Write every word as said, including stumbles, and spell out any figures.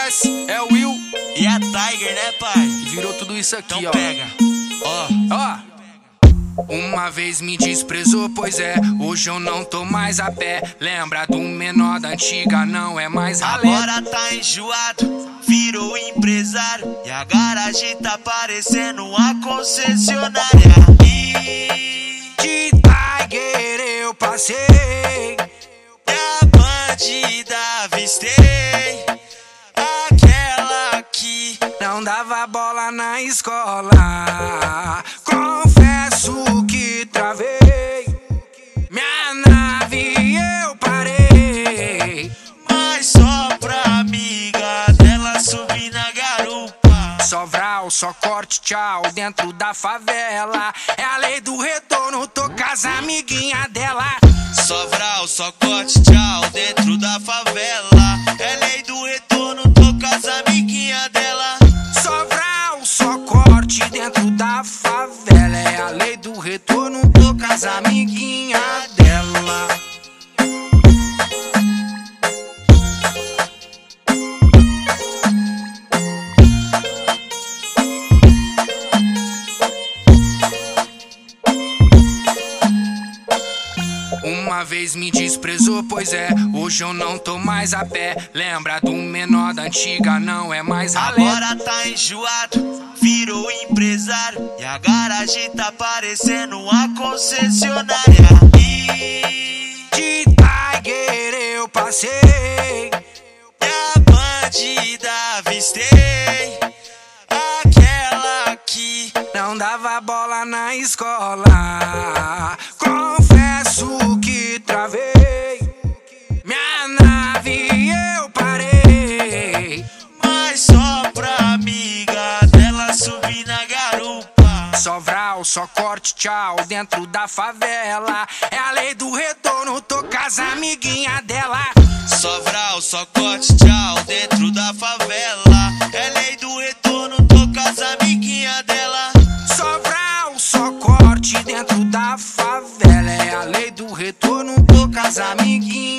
S, é o Will e a Tiger, né, pai? que virou tudo isso aqui, Então ó. pega, ó, Ó. Uma vez me desprezou, pois é, hoje eu não tô mais a pé. Lembra do menor da antiga, não é mais ralé. agora tá enjoado, virou empresário e a garagem tá parecendo uma concessionária. E De Tiger eu passei e a bandida avistei, aquela que não dava bola na escola. Confesso que travei minha nave, eu parei. mas só pra amiga dela subir na garupa. Só vral, só corte, tchau, dentro da favela. É a lei do retorno, tô com as amiguinhas dela. Só vral, só corte, tchau, dentro da favela. É lei do retorno, tô com as amiguinhas dela. Só vral, só corte dentro da favela. É a lei do retorno, tô com as amiguinhas dela. Uma vez me desprezou, pois é, hoje eu não tô mais a pé. Lembra do menor da antiga, não é mais ralé. Agora tá enjoado, virou empresário e a garagem tá parecendo uma concessionária. E De Tiger eu passei e a bandida avistei, aquela que não dava bola na escola. Confesso que travei minha nave, eu parei. mas só pra amiga dela subir na garupa. Só vral, só corte, tchau, dentro da favela. É a lei do retorno, tô com as amiguinhas dela. Só vral, só corte, tchau, dentro da favela. É lei do retorno, tô com as amiguinhas dela. Só vral, só corte dentro da favela. É a lei do retorno, tô com as amiguinhas